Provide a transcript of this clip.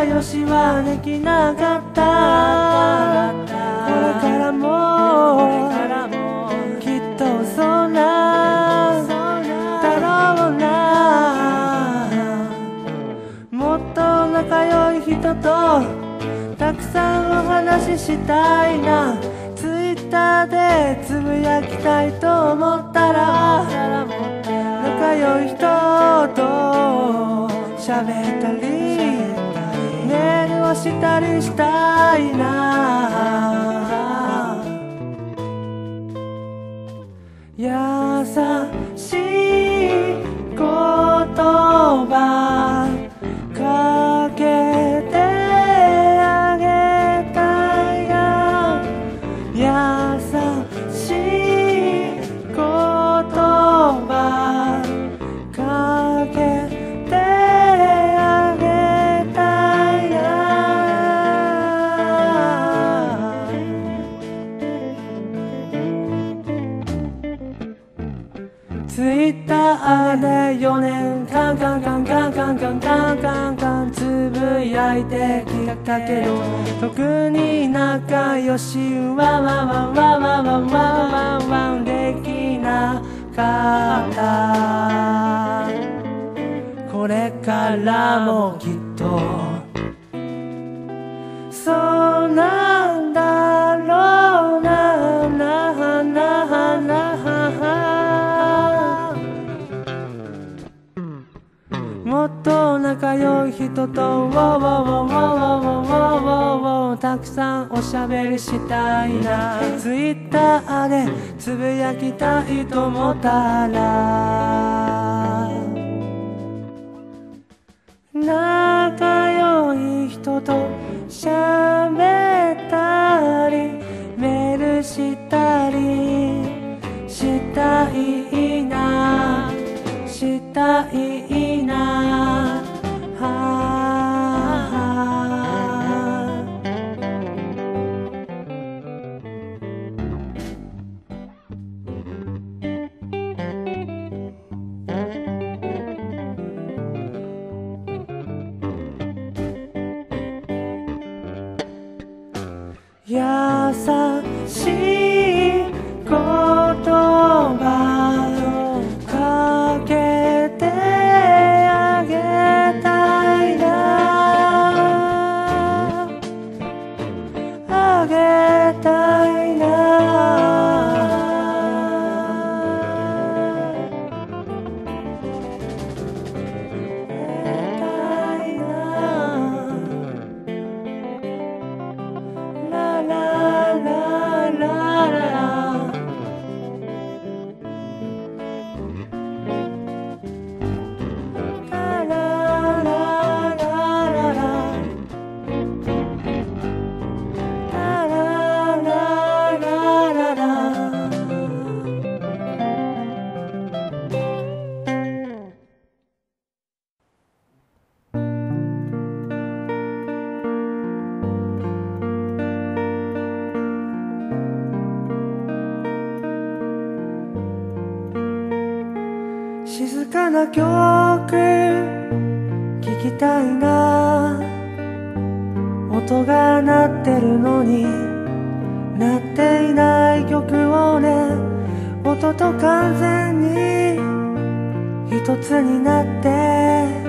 仲良しはできなかった。これからもきっとそうなんだろうな。もっと仲良い人とたくさんお話ししたいな。ツイッターでつぶやきたいと思ったら、仲良い人と喋ったりメールをしたりしたいな。優しい言葉かけてあげたいな。優しい言葉かけてあげたいな。ツイッターで4年間カンカンカンカンカンカンカンカンつぶやいてきたけど、特に仲良しはワンワンワンワンワンワンワンワンできなかった。これからもきっとそうなんだろうな。なななもっと仲良い人とたくさんおしゃべりしたいな。ツイッターでつぶやきたいと思ったら、仲良い人と喋ったりメールしたりしたいな。したいな。優しい言葉かけてあげたいな。あげたいな。静かな曲聴きたいな。音が鳴ってるのに鳴っていない曲をね。音と完全に一つになって